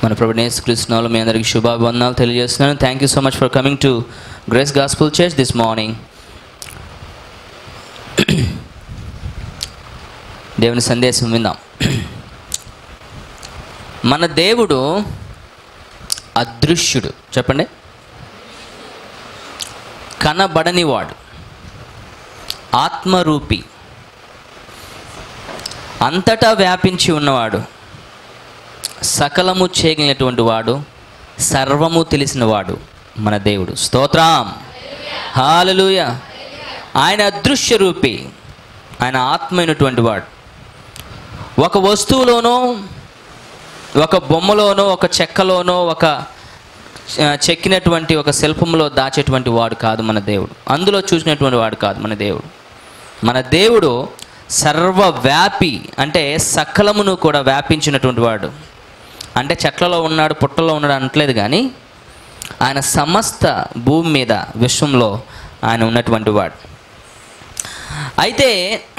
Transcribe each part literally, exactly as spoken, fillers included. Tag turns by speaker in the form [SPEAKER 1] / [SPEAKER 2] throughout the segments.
[SPEAKER 1] మన ప్రభువైన యేసుక్రీస్తు నామములో మీ అందరికీ శుభాభివందనాలు తెలియజేస్తున్నాను. Thank you so much for coming to Grace Gospel Church this morning. దేవుని సందేశం విందాం. మన దేవుడు అదృశ్యుడు. చెప్పండి. కనబడనివాడు, ఆత్మరూపి, అంతటా వ్యాపించి ఉన్నవాడు, సకలము చేయగలిగినటువంటి వాడు, సర్వము తెలిసినవాడు మన దేవుడు. స్తోత్రం, హల్లెలూయా. ఆయన అదృశ్య రూపి, ఆయన ఆత్మైనటువంటి వాడు. ఒక వస్తువులోనో, ఒక బొమ్మలోనో, ఒక చెక్కలోనో, ఒక చెక్కినటువంటి ఒక శిల్పంలో దాచేటువంటి వాడు కాదు మన దేవుడు. అందులో చూసినటువంటి వాడు కాదు మన దేవుడు. మన దేవుడు సర్వవ్యాపి, అంటే సకలమును కూడా వ్యాపించినటువంటి వాడు. అంటే చెట్లలో ఉన్నాడు, పుట్టలో ఉన్నాడు అనట్లేదు, కానీ ఆయన సమస్త భూమి మీద, విశ్వంలో ఆయన ఉన్నటువంటి వాడు. అయితే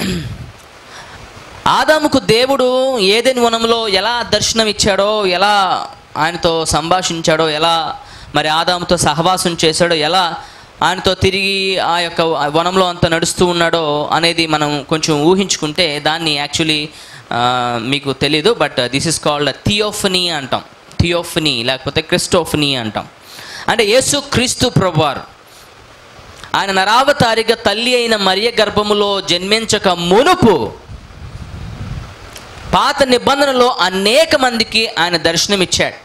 [SPEAKER 1] ఆదాముకు దేవుడు ఏదెను వనంలో ఎలా దర్శనం ఇచ్చాడో, ఎలా ఆయనతో సంభాషించాడో, ఎలా మరి ఆదాముతో సహవాసం చేశాడో, ఎలా ఆయనతో తిరిగి ఆ యొక్క వనంలో అంతా నడుస్తూ ఉన్నాడో అనేది మనం కొంచెం ఊహించుకుంటే, దాన్ని యాక్చువల్లీ మీకు తెలీదు, but this is called theophany అంటాం. థియోఫనీ లేకపోతే క్రిస్టోఫనీ అంటాం. అంటే యేసు క్రీస్తు ప్రభువారు ఆయన నరావతారిగా తల్లి అయిన మరియ గర్భములో జన్మించక మునుపు పాత నిబంధనలో అనేక మందికి ఆయన దర్శనమిచ్చాడు.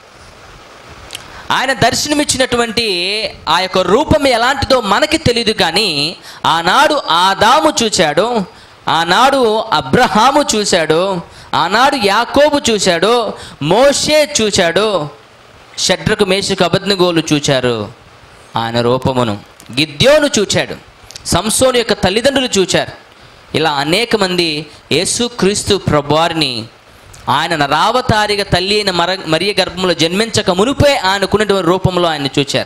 [SPEAKER 1] ఆయన దర్శనమిచ్చినటువంటి ఆ యొక్క రూపం ఎలాంటిదో మనకి తెలియదు, కానీ ఆనాడు ఆదాము చూశాడు, ఆనాడు అబ్రహాము చూశాడు, ఆనాడు యాకోబు చూశాడు, మోషే చూశాడు, షడ్రకు మేషకు అబద్నెగోలు చూశారు ఆయన రూపమును. గిద్యోను చూశాడు, సంసోను యొక్క తల్లిదండ్రులు చూశారు. ఇలా అనేక మంది యేసుక్రీస్తు ప్రభువారిని ఆయన నరావతారిగా తల్లి అయిన మర మరియ గర్భంలో జన్మించక మునిపే ఆయనకున్నటువంటి రూపంలో ఆయన చూశారు.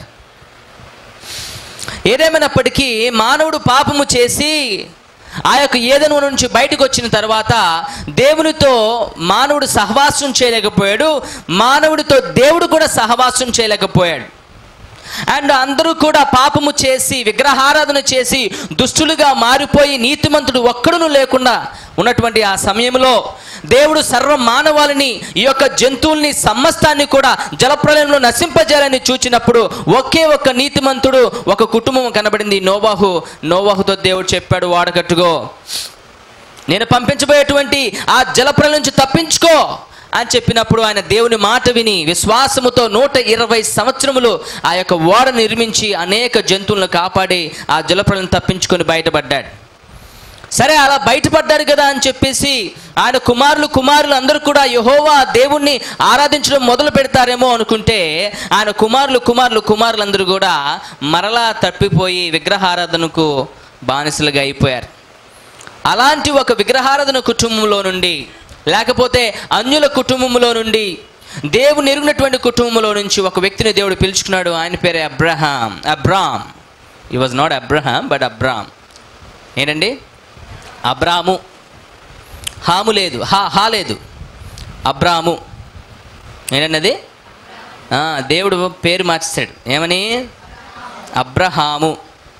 [SPEAKER 1] ఏదేమైనప్పటికీ మానవుడు పాపము చేసి ఆ యొక్క ఏదెను నుంచి బయటకు వచ్చిన తర్వాత దేవునితో మానవుడు సహవాసం చేయలేకపోయాడు, మానవుడితో దేవుడు కూడా సహవాసం చేయలేకపోయాడు. అండ్ అందరూ కూడా పాపము చేసి విగ్రహారాధన చేసి దుష్టులుగా మారిపోయి నీతిమంతుడు ఒక్కడును లేకుండా ఉన్నటువంటి ఆ సమయంలో దేవుడు సర్వ మానవాళిని, ఈ యొక్క జంతువుల్ని, సమస్తాన్ని కూడా జలప్రలయంలో నశింపజేయాలని చూచినప్పుడు ఒకే ఒక్క నీతిమంతుడు, ఒక కుటుంబం కనబడింది, నోవాహు. నోవాహుతో దేవుడు చెప్పాడు, వాడకట్టుగో, నేను పంపించబోయేటువంటి ఆ జలప్రలయం నుంచి తప్పించుకో అని చెప్పినప్పుడు ఆయన దేవుని మాట విని విశ్వాసముతో నూట ఇరవై సంవత్సరములు ఆ యొక్క ఓడ నిర్మించి అనేక జంతువులను కాపాడి ఆ జలప్రలయం తప్పించుకొని బయటపడ్డాడు. సరే, అలా బయటపడ్డారు కదా అని చెప్పేసి ఆయన కుమారులు కుమారులు అందరూ కూడా యెహోవా దేవుణ్ణి ఆరాధించడం మొదలు పెడతారేమో అనుకుంటే ఆయన కుమారులు కుమారులు కుమారులందరూ కూడా మరలా తప్పిపోయి విగ్రహారాధనకు బానిసలుగా అయిపోయారు. అలాంటి ఒక విగ్రహారాధన కుటుంబంలో నుండి, లేకపోతే అన్యుల కుటుంబంలో నుండి, దేవుని ఎరిగినటువంటి కుటుంబంలో నుంచి ఒక వ్యక్తిని దేవుడు పిలుచుకున్నాడు. ఆయన పేరే Abraham. Abram. He was not Abraham but Abram. ఏంటండి? అబ్రాము. హాము లేదు, హా హా లేదు, అబ్రాము. ఏంటన్నది? దేవుడు పేరు మార్చేశాడు. ఏమని? అబ్రహాము.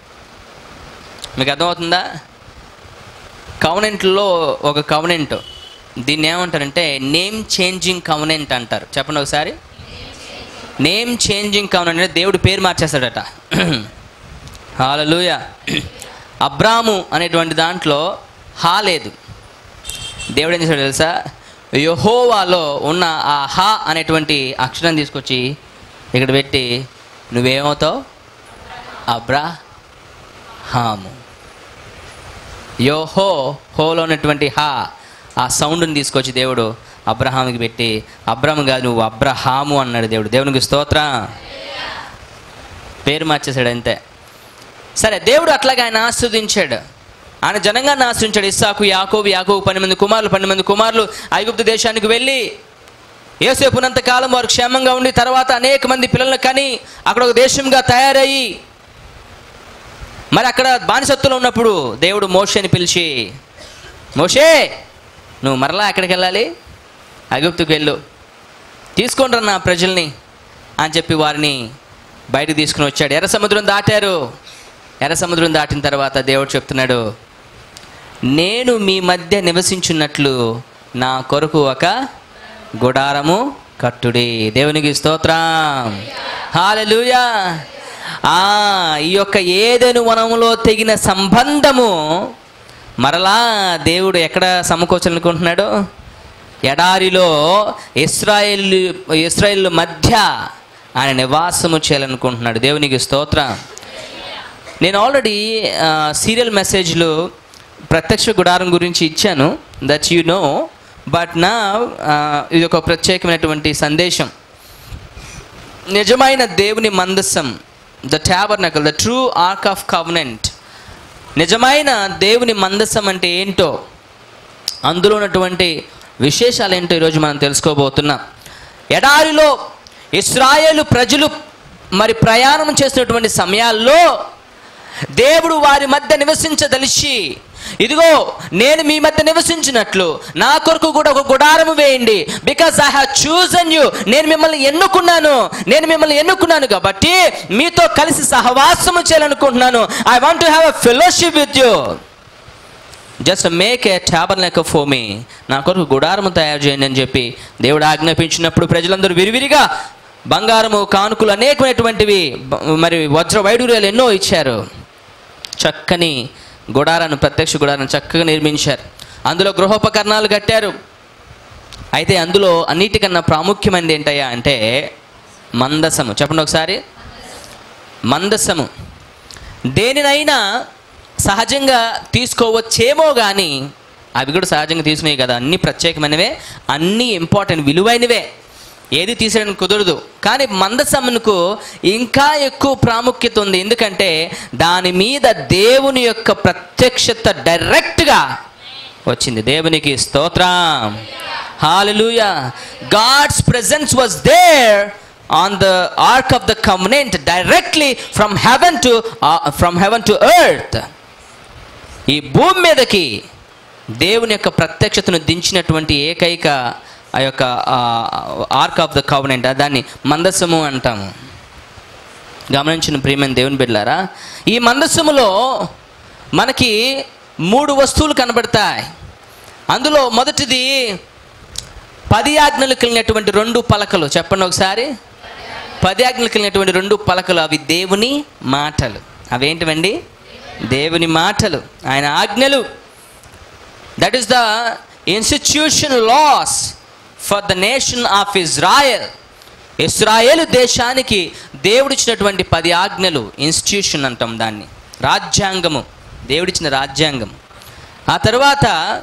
[SPEAKER 1] మీకు అర్థమవుతుందా? కవనెంట్లో ఒక కవనెంట్, దీన్ని ఏమంటారంటే నేమ్ చేంజింగ్ కవనెంట్ అంటారు. చెప్పండి ఒకసారి. నేమ్ చేంజింగ్ కవనెంట్ అంటే దేవుడు పేరు మార్చేస్తాడట. హల్లెలూయా. అబ్రాము అనేటువంటి దాంట్లో హా లేదు. దేవుడు ఏం చేశాడు తెలుసా? యెహోవాలో ఉన్న ఆ హా అనేటువంటి అక్షరం తీసుకొచ్చి ఇక్కడ పెట్టి నువ్వేమవుతావు? అబ్రహాము. యోహో హోలో ఉన్నటువంటి హా, ఆ సౌండ్ని తీసుకొచ్చి దేవుడు అబ్రహాముకి పెట్టి, అబ్రహాము కాదు నువ్వు అబ్రహాము అన్నాడు దేవుడు. దేవునికి స్తోత్రం. పేరు మార్చేశాడు అంతే. సరే, దేవుడు అట్లాగే ఆయన ఆస్వాదించాడు, ఆయన జనంగాన్ని ఆశ్రయించాడు. ఇస్సాకు, యాకోబు, యాకోబు పన్నెండు మంది కుమారులు పన్నెండు మంది కుమారులు ఐగుప్తు దేశానికి వెళ్ళి యోసేపునంత కాలం వారు క్షేమంగా ఉండి తర్వాత అనేక మంది పిల్లలను కని అక్కడ ఒక దేశంగా తయారయ్యి మరి అక్కడ బానిసత్తులో ఉన్నప్పుడు దేవుడు మోషేని పిలిచి, మోషే నువ్వు మరలా ఎక్కడికి వెళ్ళాలి? ఐగుప్తుకు వెళ్ళు. తీసుకోండి నా ప్రజల్ని అని చెప్పి వారిని బయటకు తీసుకుని వచ్చాడు. ఎర్ర సముద్రం దాటారు. ఎర్ర సముద్రం దాటిన తర్వాత దేవుడు చెప్తున్నాడు, నేను మీ మధ్య నివసించున్నట్లు నా కొరకు ఒక గుడారము కట్టుడి. దేవునికి స్తోత్రం, హల్లెలూయా. ఆ ఈ యొక్క ఏదెను వనములో తెగిన సంబంధము మరలా దేవుడు ఎక్కడ సమకూర్చాలనుకుంటున్నాడు? ఎడారిలో ఇశ్రాయేల్ ఇశ్రాయేల్ మధ్య ఆయన నివాసము చేయాలనుకుంటున్నాడు. దేవునికి స్తోత్రం. నేను ఆల్రెడీ సీరియల్ మెసేజ్లో ప్రత్యక్ష గుడారం గురించి ఇచ్చాను, దట్ యు నో. బట్ నా ఇది ఒక ప్రత్యేకమైనటువంటి సందేశం. నిజమైన దేవుని మందసం, the tabernacle, the true ark of covenant. నిజమైన దేవుని మందసం అంటే ఏంటో, అందులో ఉన్నటువంటి విశేషాలు ఏంటో ఈరోజు మనం తెలుసుకోబోతున్నాం. ఎడారిలో ఇశ్రాయేలు ప్రజలు మరి ప్రయాణం చేసినటువంటి సమయాల్లో దేవుడు వారి మధ్య నివసించదలిచి, ఇదిగో నేను మీ మధ్య నివసించినట్లు నా కొరకు కూడా ఒక గుడారము వేయండి. Because I have chosen you. నేను మిమ్మల్ని ఎన్నుకున్నాను నేను మిమ్మల్ని ఎన్నుకున్నాను కాబట్టి మీతో కలిసి సహవాసము చేయాలనుకుంటున్నాను. I want to have a fellowship with you. Just make a tabernacle for me. నా కొరకు గుడారము తయారు చేయండి అని చెప్పి దేవుడు ఆజ్ఞాపించినప్పుడు ప్రజలందరూ విరివిరిగా బంగారము, కానుకలు, అనేకమైనటువంటివి, మరి వజ్ర వైడూర్యాలు ఎన్నో ఇచ్చారు. చక్కని గుడారాన్ని, ప్రత్యక్ష గుడారాన్ని చక్కగా నిర్మించారు. అందులో గృహోపకరణాలు కట్టారు. అయితే అందులో అన్నిటికన్నా ప్రాముఖ్యమైనది ఏంటయ్యా అంటే మందసము. చెప్పండి ఒకసారి. మందసము దేనినైనా సహజంగా తీసుకోవచ్చేమో కానీ అవి కూడా సహజంగా తీసుకునేవి కదా, అన్నీ ప్రత్యేకమైనవే, అన్నీ ఇంపార్టెంట్, విలువైనవే, ఏది తీసేయడానికి కుదరదు. కానీ మందసమునకు ఇంకా ఎక్కువ ప్రాముఖ్యత ఉంది. ఎందుకంటే దాని మీద దేవుని యొక్క ప్రత్యక్షత డైరెక్ట్గా వచ్చింది. దేవునికి స్తోత్రం, hallelujah. God's presence was there on the ark of the covenant directly from heaven to from heaven to earth. ఈ భూమి మీదకి దేవుని యొక్క ప్రత్యక్షతను దించినటువంటి ఏకైక ఆ యొక్క ఆర్క్ ఆఫ్ ద కవెనెంట్, దాన్ని మందసము అంటాము. గమనించిన ప్రియమైన దేవుని బిడ్డలారా, ఈ మందసములో మనకి మూడు వస్తువులు కనబడతాయి. అందులో మొదటిది పది ఆజ్ఞలు కలిగినటువంటి రెండు పలకలు. చెప్పండి ఒకసారి. పది ఆజ్ఞలు కలిగినటువంటి రెండు పలకలు, అవి దేవుని మాటలు. అవేంటివండి? దేవుని మాటలు, ఆయన ఆజ్ఞలు. That is the institution laws for the nation of Israel. ఇస్రాయేలు దేశానికి దేవుడిచ్చినటువంటి పది ఆజ్ఞలు. ఇన్స్టిట్యూషన్ అంటాం దాన్ని, రాజ్యాంగము, దేవుడిచ్చిన రాజ్యాంగం. ఆ తర్వాత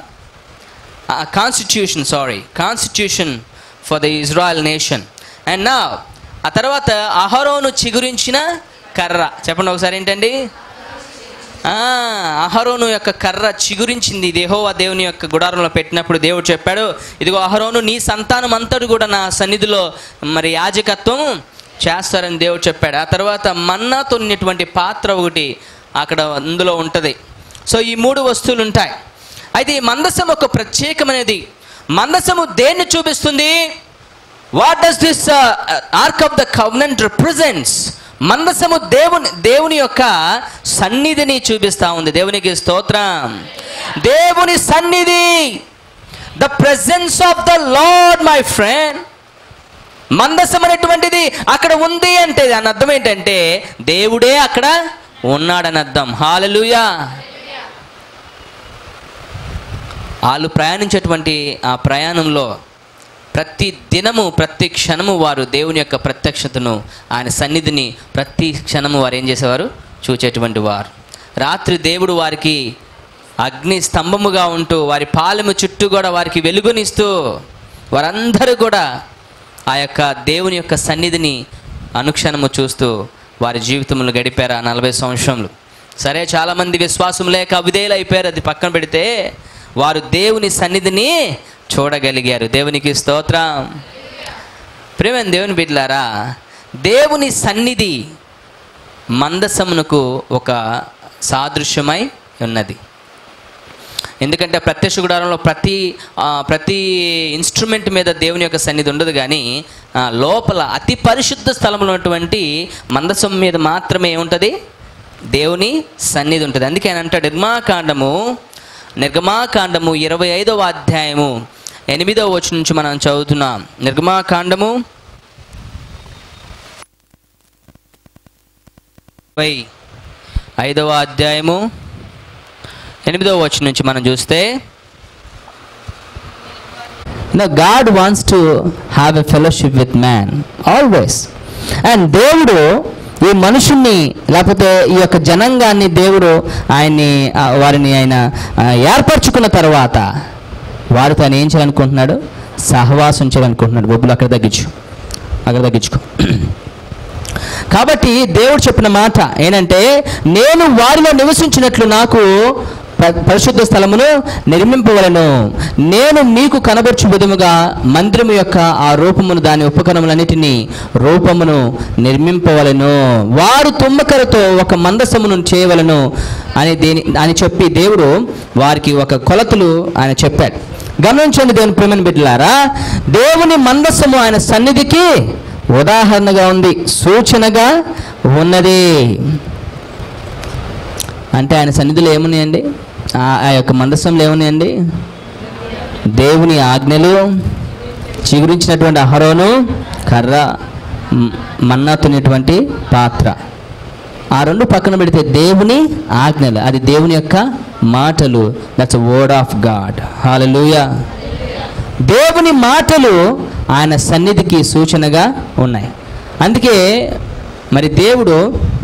[SPEAKER 1] constitution sorry constitution for the Israel nation. And నా ఆ తర్వాత అహరోను చిగురించిన కర్ర. చెప్పండి ఒకసారి. ఏంటండి? అహరోను యొక్క కర్ర చిగురించింది. యెహోవా దేవుని యొక్క గుడారంలో పెట్టినప్పుడు దేవుడు చెప్పాడు, ఇదిగో అహరోను నీ సంతానం అంతటి కూడా నా సన్నిధిలో మరి యాజకత్వం చేస్తారని దేవుడు చెప్పాడు. ఆ తర్వాత మన్నాతో ఉన్నటువంటి పాత్ర ఒకటి అక్కడ అందులో ఉంటుంది. సో ఈ మూడు వస్తువులు ఉంటాయి. అయితే ఈ మందసం ఒక ప్రత్యేకమైనది. మందసము దేన్ని చూపిస్తుంది? What does this ark of the covenant represents? మందసము దేవుని దేవుని యొక్క సన్నిధిని చూపిస్తూ ఉంది. దేవునికి స్తోత్రం. దేవుని సన్నిధి, the presence of the Lord my friend. మందసం అనేటువంటిది అక్కడ ఉంది అంటే దాని అర్థం ఏంటంటే దేవుడే అక్కడ ఉన్నాడని అర్థం. హల్లెలూయా. వాళ్ళు ప్రయాణించేటువంటి ఆ ప్రయాణంలో ప్రతి దినము ప్రతి క్షణము వారు దేవుని యొక్క ప్రత్యక్షతను, ఆయన సన్నిధిని ప్రతి క్షణము వారు ఏం చేసేవారు? చూచేటువంటి వారు. రాత్రి దేవుడు వారికి అగ్ని స్తంభముగా ఉంటూ వారి పాలెము చుట్టూ కూడా వారికి వెలుగునిస్తూ వారందరూ కూడా ఆ యొక్క దేవుని యొక్క సన్నిధిని అనుక్షణము చూస్తూ వారి జీవితంలో గడిపారు ఆ నలభై సంవత్సరములు. సరే, చాలామంది విశ్వాసం లేక అవిధేయులు అయిపోయారు, అది పక్కన పెడితే వారు దేవుని సన్నిధిని చూడగలిగారు. దేవునికి స్తోత్రం. ప్రియమైన దేవుని బిడ్డలారా, దేవుని సన్నిధి మందసమునకు ఒక సాదృశ్యమై ఉన్నది. ఎందుకంటే ప్రత్యక్ష గుడారంలో ప్రతి ప్రతి ఇన్స్ట్రుమెంట్ మీద దేవుని యొక్క సన్నిధి ఉండదు, కానీ లోపల అతి పరిశుద్ధ స్థలంలో ఉన్నటువంటి మందసం మీద మాత్రమే ఏముంటుంది, దేవుని సన్నిధి ఉంటుంది. అందుకే ఆయన అంటాడు, నిర్మాకాండము నిర్గమాకాండము ఇరవై ఐదవ అధ్యాయము ఎనిమిదవ వచనం నుంచి మనం చదువుతున్నాం. నిర్గమాకాండము ఇరవై ఐదవ అధ్యాయము ఎనిమిదవ వచనం నుంచి మనం చూస్తే,
[SPEAKER 2] Now God wants to have a fellowship with man always. And దేవుడు ఈ మనుషుణ్ణి లేకపోతే ఈ యొక్క జనాంగాన్ని దేవుడు ఆయన్ని వారిని ఆయన ఏర్పరచుకున్న తర్వాత వారితో ఆయన ఏం చేయాలనుకుంటున్నాడు, సహవాసం చేయాలనుకుంటున్నాడు. బొబ్బులు అక్కడ తగ్గించు అక్కడ తగ్గించుకో కాబట్టి దేవుడు చెప్పిన మాట ఏంటంటే, నేను వారిలో నివసించినట్లు నాకు పరిశుద్ధ స్థలమును నిర్మింపవలను, నేను మీకు కనబర్చు విధముగా మందిరము యొక్క ఆ రూపమును దాని ఉపకరణములన్నిటినీ రూపమును నిర్మింపవలను, వారు తుమ్మకరతో ఒక మందసమును చేయవలను అని దేని అని చెప్పి దేవుడు వారికి ఒక కొలతలు ఆయన చెప్పాడు. గమనించండి దేవుని ప్రేమని బిడ్డలారా, దేవుని మందసము ఆయన సన్నిధికి ఉదాహరణగా ఉంది, సూచనగా ఉన్నది. అంటే ఆయన సన్నిధిలో ఏమున్నాయండి, ఆ యొక్క మందసంలో ఏమున్నాయండి, దేవుని ఆజ్ఞలు, చిగురించినటువంటి అహరోను కర్ర, మన్నా తినేటువంటి పాత్ర. ఆ రెండు పక్కన పెడితే దేవుని ఆజ్ఞలు, అది దేవుని యొక్క మాటలు. That's word of God. Hallelujah. దేవుని మాటలు ఆయన సన్నిధికి సూచనగా ఉన్నాయి. అందుకే మరి దేవుడు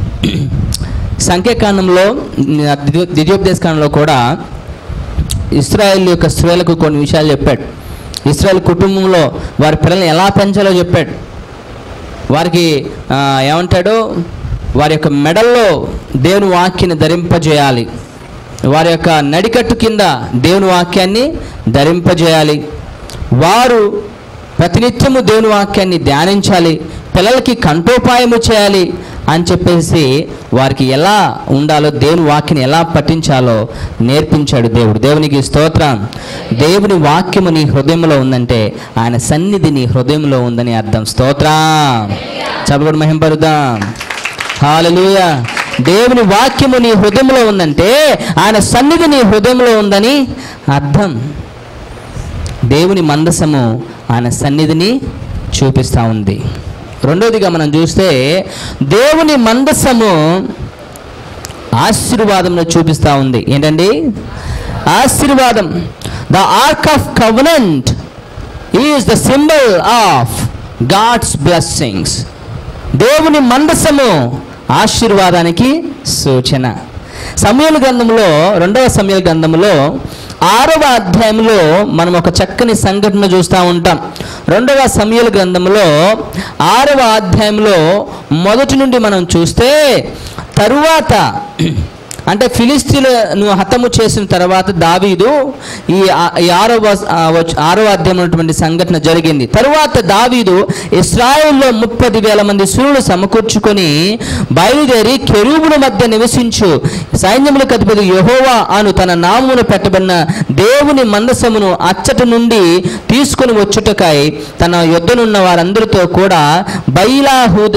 [SPEAKER 2] సంఖ్యాకాండంలో ద్వితీయోపదేశకాండంలో కూడా ఇశ్రాయేల్ యొక్క స్త్రీలకు కొన్ని విషయాలు చెప్పాడు. ఇశ్రాయేల్ కుటుంబంలో వారి పిల్లల్ని ఎలా పెంచాలో చెప్పాడు. వారికి ఏమంటాడు, వారి యొక్క మెడల్లో దేవుని వాక్యాన్ని ధరింపజేయాలి, వారి యొక్క నడికట్టు కింద దేవుని వాక్యాన్ని ధరింపజేయాలి, వారు ప్రతినిత్యము దేవుని వాక్యాన్ని ధ్యానించాలి, పిల్లలకి కంఠోపాయము చేయాలి అని చెప్పేసి వారికి ఎలా ఉండాలో, దేవుని వాక్యాన్ని ఎలా పఠించాలో నేర్పించాడు దేవుడు. దేవునికి స్తోత్రం. దేవుని వాక్యము నీ హృదయంలో ఉందంటే ఆయన సన్నిధి నీ హృదయంలో ఉందని అర్థం. స్తోత్రం. చదవడం మహింపరుద్దాం. హల్లెలూయా. దేవుని వాక్యము నీ హృదయంలో ఉందంటే ఆయన సన్నిధి నీ హృదయంలో ఉందని అర్థం. దేవుని మందసము ఆయన సన్నిధిని చూపిస్తూ ఉంది. రెండోదిగా మనం చూస్తే దేవుని మందసము ఆశీర్వాదంలో చూపిస్తూ ఉంది. ఏంటండి ఆశీర్వాదం? The ark of covenant is the symbol of God's blessings. దేవుని మందసము ఆశీర్వాదానికి సూచన. సమూయేలు గ్రంథంలో, రెండవ సమూయేలు గ్రంథంలో ఆరవ అధ్యాయంలో మనం ఒక చక్కని సంఘటన చూస్తూ ఉంటాం. రెండవ సమూయేలు గ్రంథంలో ఆరవ అధ్యాయంలో మొదటి నుండి మనం చూస్తే, తరువాత అంటే ఫిలిస్తీన్లను హతము చేసిన తర్వాత దావీదు ఈ ఆరవ ఆరవ అధ్యాయం ఉన్నటువంటి సంఘటన జరిగింది. తరువాత దావీదు ఇశ్రాయేల్లో ముప్పది వేల మంది శూరులు సమకూర్చుకొని బయలుదేరి కెరూబుల మధ్య నివసించు సైన్యములకు అధిపతి యెహోవా అను తన నామమును పెట్టబడిన దేవుని మందసమును అచ్చట నుండి తీసుకుని వచ్చుటకై తన యొద్దనున్న వారందరితో కూడా బయలా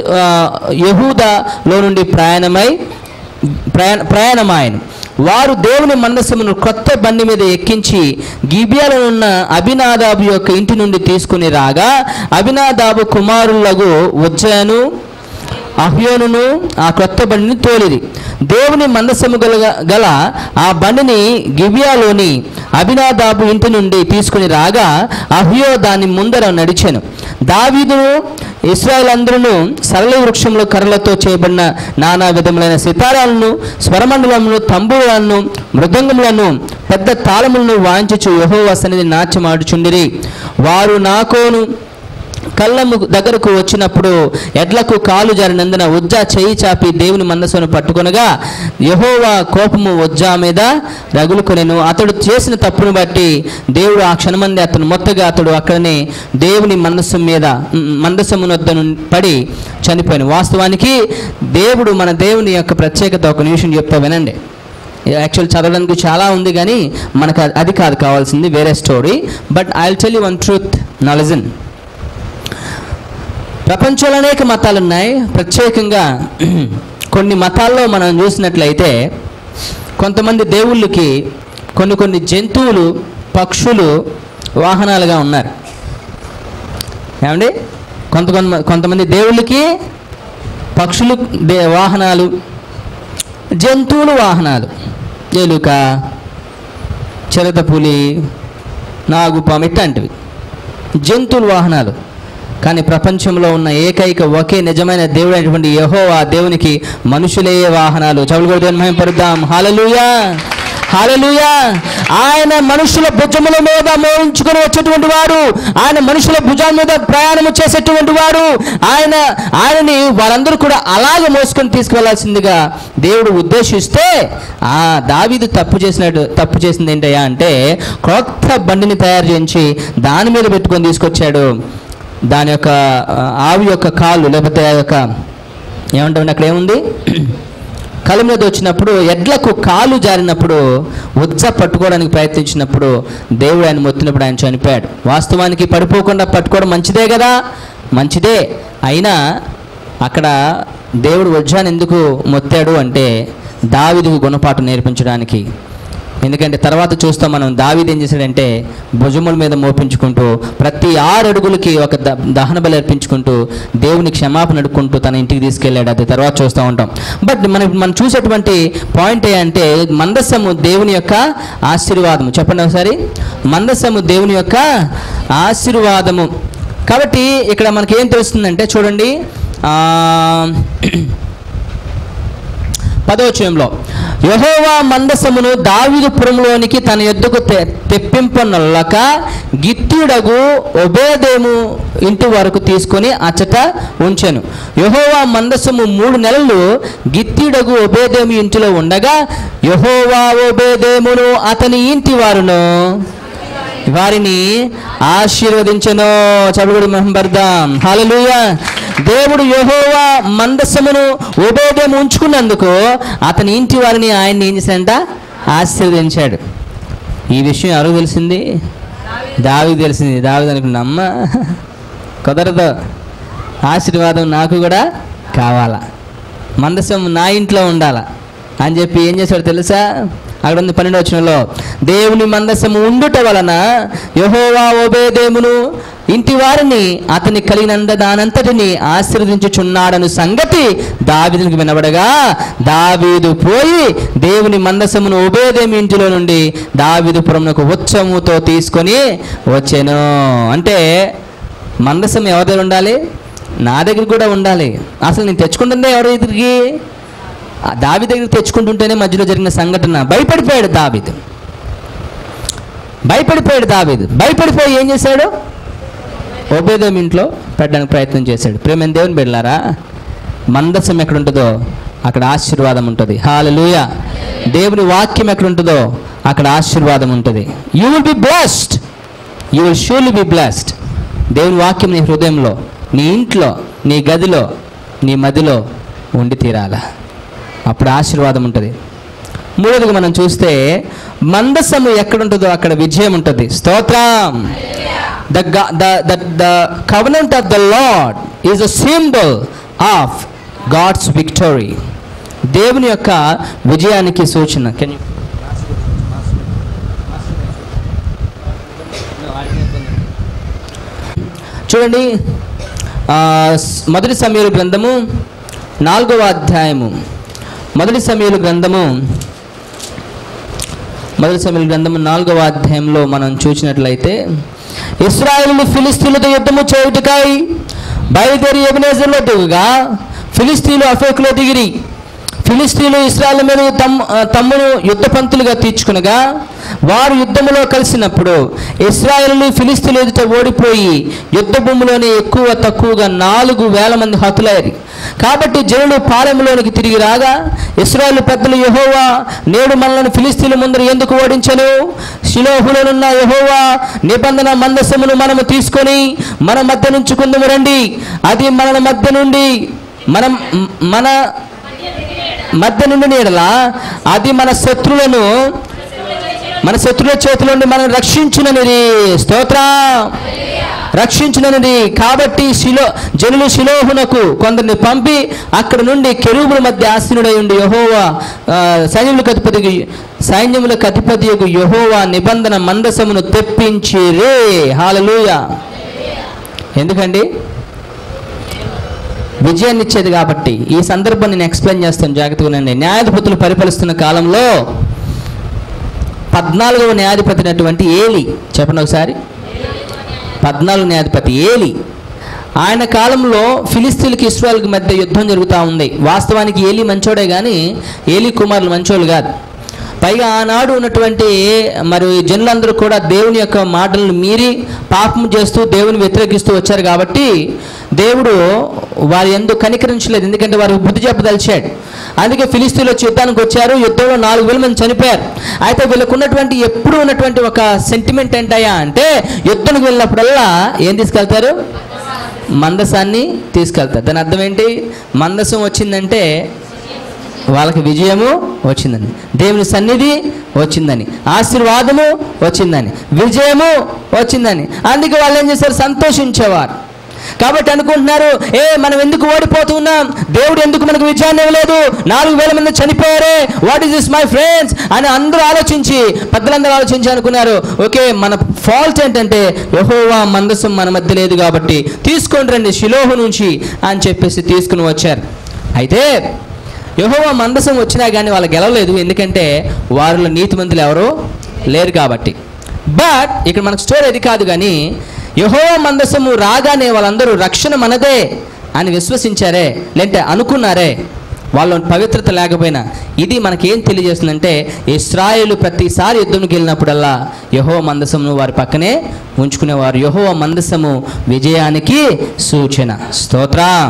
[SPEAKER 2] యెహూదాలో నుండి ప్రయాణమై ప్రయాణ ప్రయాణమాయను వారు దేవుని మందసమును కొత్త బండి మీద ఎక్కించి గిబియాలో ఉన్న అబినాదాబు యొక్క ఇంటి నుండి తీసుకుని రాగా, అబినాదాబు కుమారులకు ఉజ్జాను అహ్యోనును ఆ కొత్త బండిని తోలిది. దేవుని మందసము గల గల ఆ బండిని గిబియాలోని అబినాదాబు ఇంటి నుండి తీసుకుని రాగా, అహ్యో దాని ముందర నడిచెను. దావీదును ఇశ్రాయేలు అందరూ సరళ వృక్షంలో కర్రలతో చేయబడిన నానా విధములైన సితారాలను, స్వరమండలములను, తంబురాలను, మృదంగములను, పెద్ద తాళములను వాయించుచు యెహోవా సన్నిధిని నాట్యమాడుచుండిరి. వారు నాకోను కళ్ళము దగ్గరకు వచ్చినప్పుడు ఎడ్లకు కాలు జారినందున ఉజ్జా చేయి చాపి దేవుని మందసమును పట్టుకొనగా యెహోవా కోపము ఉజ్జా మీద రగులుకొనెను. అతడు చేసిన తప్పును బట్టి దేవుడు ఆ క్షణమంది అతను మొత్తగా అతడు అక్కడనే దేవుని మందసం మీద మందసమునొద్ద పడి చనిపోయాను. వాస్తవానికి దేవుడు మన దేవుని యొక్క ప్రత్యేకత ఒక నిమిషం చెప్తా వినండి. యాక్చువల్ చదవడానికి చాలా ఉంది, కానీ మనకు అది కాదు కావాల్సింది, వేరే story. But I will tell you one truth. నా లిజన్. ప్రపంచంలో అనేక మతాలు ఉన్నాయి. ప్రత్యేకంగా కొన్ని మతాల్లో మనం చూసినట్లయితే కొంతమంది దేవుళ్ళకి కొన్ని కొన్ని జంతువులు, పక్షులు వాహనాలుగా ఉన్నారు. ఏమండి? కొంత కొంతమంది దేవుళ్ళకి పక్షులు దే వాహనాలు, జంతువులు వాహనాలు. ఎలుక, చిరతపులి, నాగుపాము ఇట్లాంటివి జంతువులు వాహనాలు. కానీ ప్రపంచంలో ఉన్న ఏకైక ఒకే నిజమైన దేవుడు అయినటువంటి యెహోవా దేవునికి మనుషులే వాహనాలు. చదువుకోవడం మహిమపరుద్దాం. హల్లెలూయా, హల్లెలూయా. ఆయన మనుషుల భుజముల మీద మోయించుకొని వచ్చేటువంటి వాడు, ఆయన మనుషుల భుజాల మీద ప్రయాణము చేసేటువంటి వాడు. ఆయన ఆయనని వారందరూ కూడా అలాగే మోసుకొని తీసుకువెళ్లాల్సిందిగా దేవుడు ఉద్దేశిస్తే, ఆ దావీదు తప్పు చేసినట్టు తప్పు చేసింది ఏంటయ్యా అంటే, క్రొత్త బండిని తయారు చేయించి దాని మీద పెట్టుకొని తీసుకొచ్చాడు. దాని యొక్క ఆవి యొక్క కాళ్ళు, లేకపోతే ఆ యొక్క ఏమంటామండి అక్కడ ఏముంది, కళ్ళ మీద వచ్చినప్పుడు, ఎడ్లకు కాలు జారినప్పుడు, ఉజ్జ పట్టుకోవడానికి ప్రయత్నించినప్పుడు దేవుడు ఆయన మొత్తినప్పుడు ఆయన చనిపోయాడు. వాస్తవానికి పడిపోకుండా పట్టుకోవడం మంచిదే కదా, మంచిదే. అయినా అక్కడ దేవుడు ఉజ్జాన్ని ఎందుకు మొత్తాడు అంటే దావీదుకు గుణపాఠం నేర్పించడానికి. ఎందుకంటే తర్వాత చూస్తాం మనం, దావీదు ఏం చేశాడంటే భుజముల మీద మోపించుకుంటూ ప్రతి ఆరు అడుగులకి ఒక దహన బలి అర్పించుకుంటూ దేవుని క్షమాపణ అడుక్కుంటూ తన ఇంటికి తీసుకెళ్ళాడు. అది తర్వాత చూస్తూ ఉంటాం. బట్ మనం మనం చూసేటువంటి పాయింట్ ఏంటంటే, మందసము దేవుని యొక్క ఆశీర్వాదము. చెప్పండి ఒకసారి, మందసము దేవుని యొక్క ఆశీర్వాదము. కాబట్టి ఇక్కడ మనకి ఏం తెలుస్తుందంటే చూడండి, పదవచనంలో, యెహోవా మందసమును దావీదు పురములోనికి తన యొద్దకు తెప్పింపనొల్లక గిత్యుడగు ఒబేదేము ఇంటి వరకు తీసుకొని అచ్చట ఉంచెను. యెహోవా మందసము మూడు నెలలు గిత్యుడగు ఒబేదేము ఇంటిలో ఉండగా యెహోవా ఒబేదేమును అతని ఇంటి వారును వారిని ఆశీర్వదించెను. చదువుడు మహిమపరుద్దాం. హల్లెలూయా. దేవుడు యెహోవా మందసమును ఒబేదేము ఉంచుకున్నందుకు అతని ఇంటి వారిని ఆయన్ని ఏం చేశాడంట, ఆశీర్వదించాడు. ఈ విషయం ఎవరు తెలిసింది? దావీదు తెలిసింది. దావీదు అనుకున్న, అమ్మ కుదరదు, ఆశీర్వాదం నాకు కూడా కావాలా, మందసం నా ఇంట్లో ఉండాలా అని చెప్పి ఏం చేశాడు తెలుసా? అక్కడ ఉంది పన్నెండవ వచనంలో, దేవుని మందసము ఉండుట వలన యెహోవా ఒబేదేమును ఇంటి వారిని అతని కలిగినంత దానంతటిని ఆశీర్వదించుచున్నాడను సంగతి దావీదునికి వినబడగా దావీదు పోయి దేవుని మందసమును ఒబేదేము ఇంటిలో నుండి దావీదు పురమునకు ఉత్సవముతో తీసుకొని వచ్చాను. అంటే మందసం ఎవరి దగ్గర ఉండాలి? నా దగ్గర కూడా ఉండాలి. అసలు నేను తెచ్చుకుంటుందే ఎవరి దగ్గరికి? దావీదు దగ్గరికి తెచ్చుకుంటుంటేనే మధ్యలో జరిగిన సంఘటన. భయపడిపోయాడు దావీదు, భయపడిపోయాడు దావీదు భయపడిపోయి ఏం చేశాడు? ఒబేదేము ఇంట్లో పెట్టడానికి ప్రయత్నం చేశాడు. ప్రేమ దేవుని బిడ్డలారా, మందసం ఎక్కడ ఉంటుందో అక్కడ ఆశీర్వాదం ఉంటుంది. హల్లెలూయా. దేవుని వాక్యం ఎక్కడ ఉంటుందో అక్కడ ఆశీర్వాదం ఉంటుంది. You will be blessed, you will surely be blessed. దేవుని వాక్యం నీ హృదయంలో, నీ ఇంట్లో, నీ గదిలో, నీ మదిలో ఉండి తీరాల, అప్పుడు ఆశీర్వాదం ఉంటుంది. మూడోదిగా మనం చూస్తే మందసము ఎక్కడుంటుందో అక్కడ విజయం ఉంటుంది. స్తోత్రం. The the the covenant of the Lord is a symbol of God's victory. దేవుని యొక్క విజయానికి సూచన. కెన్ యూ చూడండి, మొదటి సమూయేలు గ్రంథము నాలుగవ అధ్యాయము. మొదటి సమూయేలు గ్రంథము మొదటి సమూయేలు గ్రంథము నాలుగవ అధ్యాయంలో మనం చూసినట్లయితే, ఇశ్రాయేలు ఫిలిస్తీయులతో యుద్ధము చేయుటకై బయలుదేరి ఎబెనేజరులో దిగుగా ఫిలిస్తీయులు అఫేకులో దిగిరి. ఫిలిస్తీయులు ఇశ్రాయేలు మీద తమ్ తమ్మును యుద్ధ పంతులుగా తీర్చుకునగా వారు యుద్ధములో కలిసినప్పుడు ఇశ్రాయేలు ఫిలిస్తీయుల ఎదుట ఓడిపోయి యుద్ధ భూమిలోనే ఎక్కువ తక్కువగా నాలుగు వేల మంది హతులయ్యారు. కాబట్టి జనులు పాలెంలోనికి తిరిగి రాగా ఇశ్రాయేలు పెద్దలు, యెహోవా నేడు మనలను ఫిలిస్తీయుల ముందర ఎందుకు ఓడించెను? షిలోహులోనున్న యెహోవా నిబంధన మందసమును మనము తీసుకొని మన మధ్య నుంచుకుందుము రండి. అది మన మధ్య నుండి మనం మన మధ్య నుండి ఎడల అది మన శత్రువులను మన శత్రువుల చేతుల నుండి మనం రక్షించుననిది. స్తోత్రం. రక్షించుననిది. కాబట్టి శిలో జనులు శిలోహునకు కొందరిని పంపి అక్కడ నుండి కెరూబుల మధ్య ఆసీనుడై ఉండి యెహోవా సైన్యములకు అధిపతి సైన్యములకు అధిపతి యెహోవా నిబంధన మందసమును తెప్పించిరే. హల్లెలూయా. ఎందుకండి? విజయాన్ని ఇచ్చేది కాబట్టి. ఈ సందర్భాన్ని నేను ఎక్స్ప్లెయిన్ చేస్తాను, జాగ్రత్తగా ఉండండి. న్యాయాధిపతులు పరిపాలిస్తున్న కాలంలో పద్నాలుగవ న్యాయాధిపతి అయినటువంటి ఏలి, చెప్పండి ఒకసారి. పద్నాలుగు న్యాయాధిపతి ఏలి. ఆయన కాలంలో ఫిలిస్తీన్లకి ఇశ్రాయేలుకి మధ్య యుద్ధం జరుగుతూ ఉంది. వాస్తవానికి ఏలి మంచోడే కానీ ఏలి కుమారులు మంచోళ్ళు కాదు. పైగా ఆనాడు ఉన్నటువంటి మరి జనులందరూ కూడా దేవుని యొక్క మాటలను మీరి పాపం చేస్తూ దేవుని వ్యతిరేకిస్తూ వచ్చారు కాబట్టి దేవుడు వారి యందు కనికరించలేదు. ఎందుకంటే వారికి బుద్ధి చెప్పదలిచాడు. అందుకే ఫిలిస్తీన్లు వచ్చి యుద్ధానికి వచ్చారు. యుద్ధంలో నాలుగు వేల మంది చనిపోయారు. అయితే వీళ్ళకు ఉన్నటువంటి ఎప్పుడు ఉన్నటువంటి ఒక సెంటిమెంట్ ఏంటయ్యా అంటే యుద్ధానికి వెళ్ళినప్పుడల్లా ఏం తీసుకెళ్తారు? మందసాన్ని తీసుకెళ్తారు. దాని అర్థం ఏంటి? మందసం వచ్చిందంటే వాళ్ళకి విజయము వచ్చిందని, దేవుని సన్నిధి వచ్చిందని, ఆశీర్వాదము వచ్చిందని, విజయము వచ్చిందని. అందుకే వాళ్ళు ఏం చేశారు? సంతోషించేవారు. కాబట్టి అనుకుంటున్నారు, ఏ మనం ఎందుకు ఓడిపోతున్నాం, దేవుడు ఎందుకు మనకు విజయాన్ని ఇవ్వలేదు, నాలుగు వేల మంది చనిపోయారే, what is this my friends అని అందరూ ఆలోచించి పెద్దలందరూ ఆలోచించి అనుకున్నారు, ఓకే మన ఫాల్ట్ ఏంటంటే యెహోవా మందసం మన మధ్య లేదు కాబట్టి తీసుకొని రండి షిలోహు నుంచి అని చెప్పేసి తీసుకుని వచ్చారు. అయితే యెహోవా మందసం వచ్చినా కానీ వాళ్ళు గెలవలేదు. ఎందుకంటే వారిలో నీతిమంతులు ఎవరో లేరు కాబట్టి. బట్ ఇక్కడ మనకు స్టోరీ అది కాదు కానీ యెహోవా మందసము రాగానే వాళ్ళందరూ రక్షణ మనదే అని విశ్వసించారే, లేదంటే అనుకున్నారే, వాళ్ళ పవిత్రత లేకపోయినా. ఇది మనకేం తెలియజేస్తుందంటే ఇశ్రాయేలు ప్రతిసారి యుద్ధంకి వెళ్ళినప్పుడల్లా యెహోవా మందసమును వారి పక్కనే ఉంచుకునేవారు. యెహోవా మందసము విజయానికి సూచన. స్తోత్రం.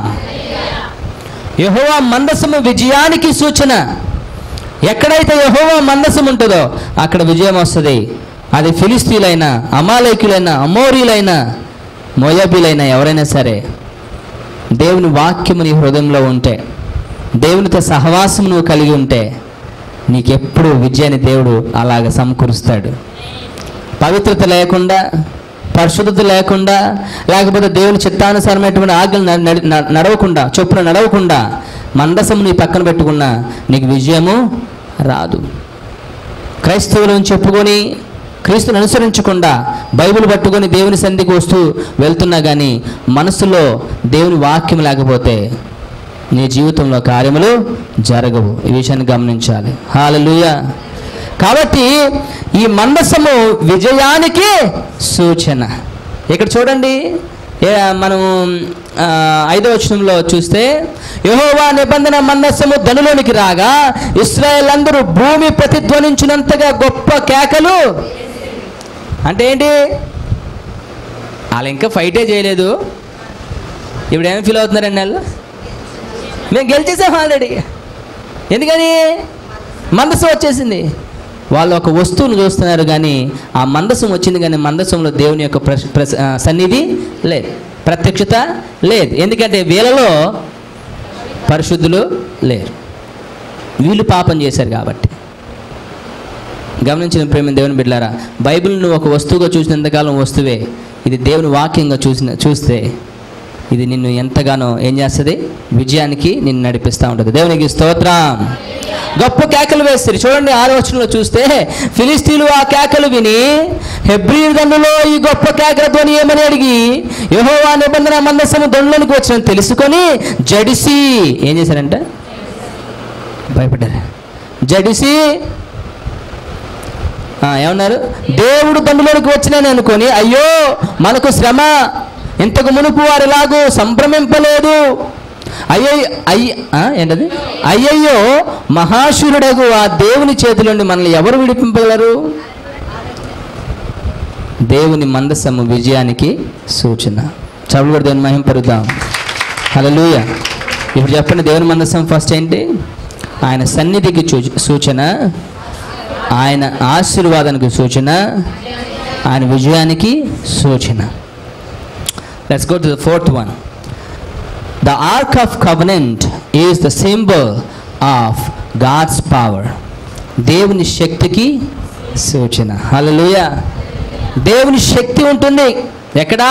[SPEAKER 2] యెహోవా మందసము విజయానికి సూచన. ఎక్కడైతే యెహోవా మందసం ఉంటుందో అక్కడ విజయం వస్తుంది. అది ఫిలిస్తీన్లైనా, అమాలేకులైనా, అమోరీలైనా, మోయాబీలైనా ఎవరైనా సరే దేవుని వాక్యము నీ హృదయంలో ఉంటే, దేవునితో సహవాసం నువ్వు కలిగి ఉంటే నీకెప్పుడు విజయాన్ని దేవుడు అలాగ సమకూరుస్తాడు. పవిత్రత లేకుండా, పరిశుద్ధత లేకుండా, లేకపోతే దేవుని చిత్తానుసారమైనటువంటి ఆజ్ఞలు నడవకుండా, చొప్పున నడవకుండా మందసం నీ పక్కన పెట్టుకున్నా నీకు విజయము రాదు. క్రైస్తవులను చెప్పుకొని క్రీస్తుని అనుసరించకుండా బైబిల్ పట్టుకొని దేవుని సన్నిధికి వస్తూ వెళ్తున్నా కానీ మనసులో దేవుని వాక్యం లేకపోతే నీ జీవితంలో కార్యములు జరగవు. ఈ విషయాన్ని గమనించాలి. హల్లెలూయా. కాబట్టి ఈ మందసము విజయానికి సూచన. ఇక్కడ చూడండి, మనం ఐదవ వచనంలో చూస్తే యెహోవా నిబంధన మందసము ధనులోనికి రాగా ఇశ్రాయేల్ అందరూ భూమి ప్రతిధ్వనించినంతగా గొప్ప కేకలు. అంటే ఏంటి? వాళ్ళు ఇంకా ఫైటే చేయలేదు, ఇప్పుడు ఏమి ఫీల్ అవుతున్నారండి వాళ్ళు? మేము గెలిచేసాం ఆల్రెడీ. ఎందుకని? మందసం వచ్చేసింది. వాళ్ళు ఒక వస్తువును చూస్తున్నారు కానీ ఆ మందసం వచ్చింది కానీ మందసంలో దేవుని యొక్క ప్ర సన్నిధి లేదు, ప్రత్యక్షత లేదు. ఎందుకంటే వీళ్ళలో పరిశుద్ధులు లేరు, వీళ్ళు పాపం చేశారు కాబట్టి. గమనించిన ప్రేమ దేవుని బిడ్డలారా, బైబిల్ నువ్వు ఒక వస్తువుగా చూసినంతకాలం వస్తువే, ఇది దేవుని వాక్యంగా చూసిన చూస్తే ఇది నిన్ను ఎంతగానో ఏం చేస్తుంది? విజయానికి నిన్ను నడిపిస్తూ ఉంటుంది. దేవునికి స్తోత్రం. గొప్ప కేకలు వేస్తారు. చూడండి ఆరో వచనంలో చూస్తే ఫిలిస్తీన్లు ఆ కేకలు విని హెబ్రీ దండులో ఈ గొప్ప కేకల ధ్వని ఏమని అడిగి యెహోవా నిబంధన మందసము దండులోనికి వచ్చిన తెలుసుకొని జడిసి ఏం చేశారంట? భయపడ్డారు. జడిసి ఏమన్నారు? దేవుడు దండులోనికి వచ్చినాను అనుకొని అయ్యో మనకు శ్రమ, ఇంతకు మునుపు వారిలాగూ సంభ్రమింపలేదు, అయ్యో అయ్య ఏంటది అయ్యయ్యో మహాశూరుడగు ఆ దేవుని చేతుల నుండి మనల్ని ఎవరు విడిపింపగలరు? దేవుని మందసము విజయానికి సూచన. చదువు కూడా దేవుని మహిమ పరుద్దాం. హల్లెలూయా. ఇప్పుడు చెప్పండి, దేవుని మందసం ఫస్ట్ ఏంటి? ఆయన సన్నిధికి సూచన, ఆయన ఆశీర్వాదానికి సూచన, ఆయన విజయానికి సూచన. Let's go to the fourth one. The Ark of Covenant is the symbol of God's power, దేవుని శక్తికి సూచన. హల్లెలూయా. దేవుని శక్తి ఉంటుంది ఎక్కడా?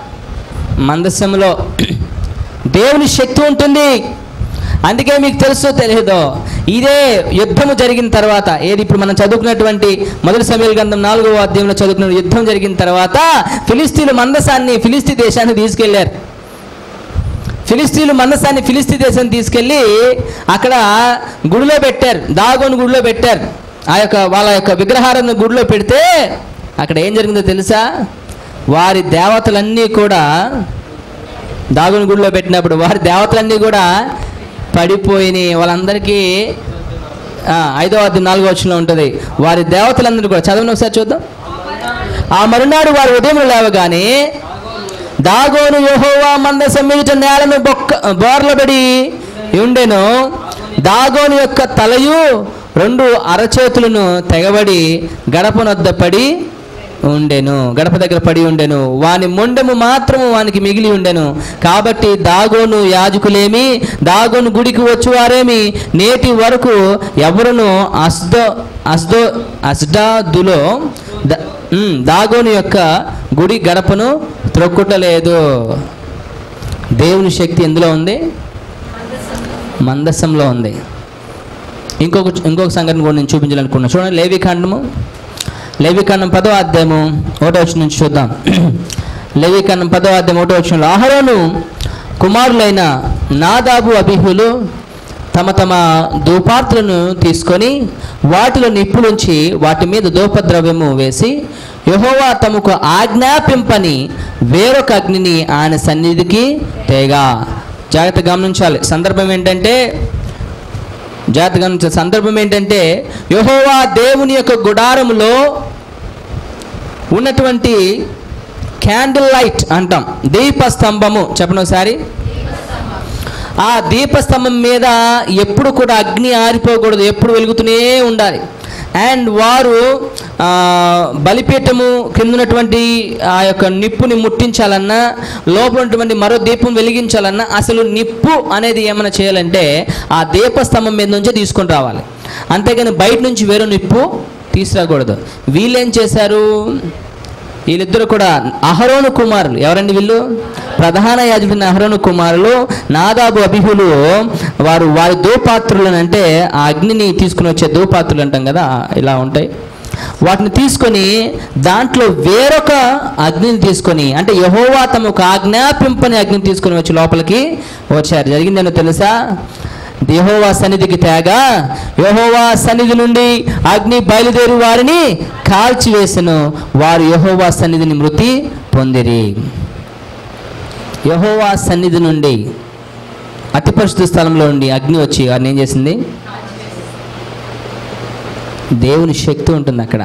[SPEAKER 2] మందసంలో దేవుని శక్తి ఉంటుంది. అందుకే మీకు తెలుసో తెలియదో, ఇదే యుద్ధము జరిగిన తర్వాత, ఏది ఇప్పుడు మనం చదువుకున్నటువంటి మొదటి సమూయేలు గ్రంథం నాలుగవ అధ్యాయంలో చదువుకున్న యుద్ధం జరిగిన తర్వాత ఫిలిస్తీన్లు మందసాన్ని ఫిలిస్తీ దేశాన్ని తీసుకెళ్లారు. ఫిలిస్తీన్లు మందసాన్ని ఫిలిస్తీ దేశాన్ని తీసుకెళ్ళి అక్కడ గుడిలో పెట్టారు, దాగోను గుడిలో పెట్టారు. ఆ యొక్క వాళ్ళ యొక్క విగ్రహాలను గుడిలో పెడితే అక్కడ ఏం జరిగిందో తెలుసా? వారి దేవతలన్నీ కూడా, దాగోను గుడిలో పెట్టినప్పుడు వారి దేవతలన్నీ కూడా పడిపోయినాయి. వాళ్ళందరికీ ఐదో అధ్యాయం నాలుగో వచనంలో ఉంటుంది, వారి దేవతలందరూ కూడా. చదవని ఒకసారి చూద్దాం. ఆ మరునాడు వారు ఉదయం లేవగానే దాగోను యెహోవా మందసం మీదట నేలను బొక్క బోర్లబడి ఉండెను. దాగోను యొక్క తలయు రెండు అరచేతులను తెగబడి గడపనొద్ద పడి ఉండెను, గడప దగ్గర పడి ఉండెను. వాని మొండెము మాత్రము వానికి మిగిలి ఉండెను. కాబట్టి దాగోను యాజకులేమి, దాగోను గుడికి వచ్చువారేమి నేటి వరకు ఎవరును అస్దో అస్దో అస్డాదులో దాగోను యొక్క గుడి గడపను త్రొక్కుటలేదు. దేవుని శక్తి ఎందులో ఉంది? మందసంలో ఉంది. ఇంకొక ఇంకొక సంఘటన కూడా నేను చూపించాలనుకున్నాను. చూడండి, లేవికాండము లేవికాండం పదో అధ్యాయము ఒకటో వచనం నుంచి చూద్దాం. లేవికాండం పదో అధ్యాయం ఒకటో వచనంలో, అహరోను కుమారులైన నాదాబు అబీహులు తమ తమ ధూపార్తులను తీసుకొని వాటిలో నిప్పులుంచి వాటి మీద ధూపద్రవ్యము వేసి యెహోవా తమకు ఆజ్ఞాపింపని వేరొక అగ్నిని ఆయన సన్నిధికి తేగా. జాగ్రత్త గమనించాలి. సందర్భం ఏంటంటే జాగ్రత్తగా గమనించే సందర్భం ఏంటంటే యెహోవా దేవుని యొక్క గుడారములో ఉన్నటువంటి క్యాండిల్ లైట్ అంటాం, దీపస్తంభము. చెప్పండి ఒకసారి. ఆ దీపస్తంభం మీద ఎప్పుడు కూడా అగ్ని ఆరిపోకూడదు, ఎప్పుడు వెలుగుతూనే ఉండాలి. అండ్ వారు బలిపీఠము కింద ఉన్నటువంటి ఆ యొక్క నిప్పుని ముట్టించాలన్నా, లోపల ఉన్నటువంటి మరో దీపం వెలిగించాలన్నా అసలు నిప్పు అనేది ఏమైనా చేయాలంటే ఆ దీపస్తంభం మీద నుంచే తీసుకొని రావాలి, అంతేగాని బయట నుంచి వేరే నిప్పు తీసుకురాకూడదు. వీళ్ళేం చేశారు? వీళ్ళిద్దరు కూడా అహరోను కుమారులు. ఎవరండి వీళ్ళు? ప్రధాన యాజకుడైన అహరోను కుమారులు నాదాబు అబీహులు. వారు వారి ధూపాత్రులను, అంటే ఆ అగ్నిని తీసుకుని వచ్చే ధూపాత్రులు అంటాం కదా, ఇలా ఉంటాయి. వాటిని తీసుకొని దాంట్లో వేరొక అగ్నిని తీసుకొని, అంటే యెహోవా తమకు ఆజ్ఞాపింపని అగ్నిని తీసుకొని వచ్చి లోపలికి వచ్చారు. జరిగిందేమో తెలుసా? యెహోవా సన్నిధికి తేగా యెహోవా సన్నిధి నుండి అగ్ని బయలుదేరి వారిని కాల్చివేసెను. వారు యెహోవా సన్నిధిని మృతి పొందిరి. యెహోవా సన్నిధి నుండి, అతి పరిశుద్ధ స్థలంలో ఉండి అగ్ని వచ్చి వారిని ఏం చేసింది? దేవుని శక్తి ఉంటుంది అక్కడ.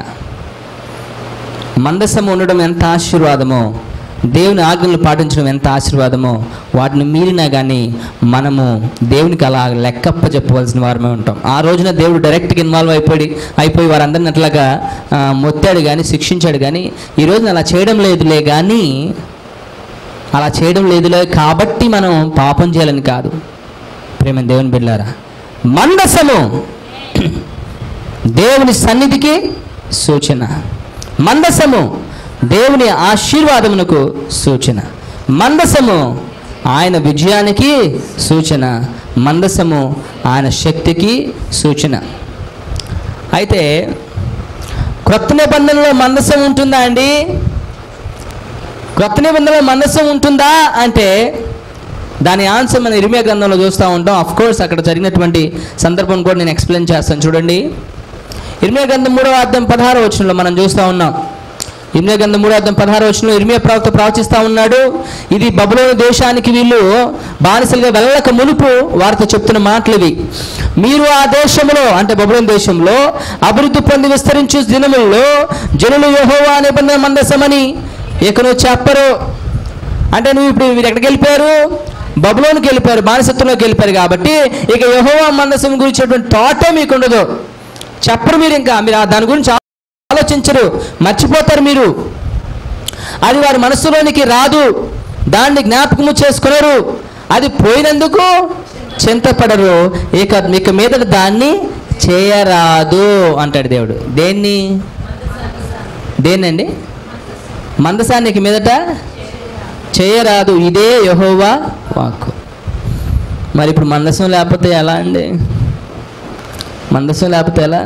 [SPEAKER 2] మందసం ఉండడం ఎంత ఆశీర్వాదమో, దేవుని ఆజ్ఞలు పాటించడం ఎంత ఆశీర్వాదమో, వాటిని మీరినా కానీ మనము దేవునికి అలా లెక్కప్ప చెప్పవలసిన వారమే ఉంటాం. ఆ రోజున దేవుడు డైరెక్ట్గా ఇన్వాల్వ్ అయిపోయి అయిపోయి వారందరిని అట్లాగా మొత్తాడు కానీ శిక్షించాడు. కానీ ఈ రోజున అలా చేయడం లేదులే కానీ అలా చేయడం లేదులే కాబట్టి మనం పాపం చేయాలని కాదు. ప్రేమ దేవుని బిడ్డలారా, మందసము దేవుని సన్నిధికి సూచన, మందసము దేవుని ఆశీర్వాదమునకు సూచన, మందసము ఆయన విజయానికి సూచన, మందసము ఆయన శక్తికి సూచన. అయితే క్రొత్త నిబంధనలో మందసం ఉంటుందా అండి? క్రొత్త నిబంధనలో మందసం ఉంటుందా అంటే దాని ఆన్సర్ మనం ఇర్మియా గ్రంథంలో చూస్తూ ఉంటాం. ఆఫ్ కోర్స్ అక్కడ జరిగినటువంటి సందర్భం కూడా నేను ఎక్స్ప్లెయిన్ చేస్తాను. చూడండి, ఇర్మియా గ్రంథం మూడవ అధ్యాయం పదహారవ వచనంలో మనం చూస్తూ ఉన్నాం. ఇర్మియా గ్రంథం మూడవ అధ్యాయం పదహారవ వచనంలో ఇర్మియా ప్రవక్త ప్రవచిస్తూ ఉన్నాడు. ఇది బబులోను దేశానికి వీళ్ళు బానిసలుగా వెళ్ళక మునుపు వారితో చెప్తున్న మాటలు ఇవి. మీరు ఆ దేశంలో, అంటే బబులోను దేశంలో అభివృద్ధి పొంది విస్తరించు దినముల్లో జనులు యెహోవా నిబంధన మందసమని ఇక నువ్వు చెప్పరు. అంటే నువ్వు ఇప్పుడు వీరు ఎక్కడికి వెళ్ళిపోయారు? బబులోనికి వెళ్ళిపోయారు, బానిసత్వంలోకి వెళ్ళిపోయారు. కాబట్టి ఇక యెహోవా మందసం గురించి థాటే మీకు ఉండదు, చెప్పరు. మీరు ఇంకా మీరు దాని గురించి ఆలోచించరు, మర్చిపోతారు. మీరు అది వారి మనస్సులోనికి రాదు, దాన్ని జ్ఞాపకము చేసుకున్నారు. అది పోయినందుకు చింతపడరు, ఇక ఇక మీదట దాన్ని చేయరాదు అంటాడు దేవుడు. దేన్ని దేన్నండి? మందసాన్ని ఇక మీదట చేయరాదు, ఇదే యెహోవా వాక్కు. మరి ఇప్పుడు మందసం లేకపోతే ఎలా అండి? మందసం లేకపోతే ఎలా?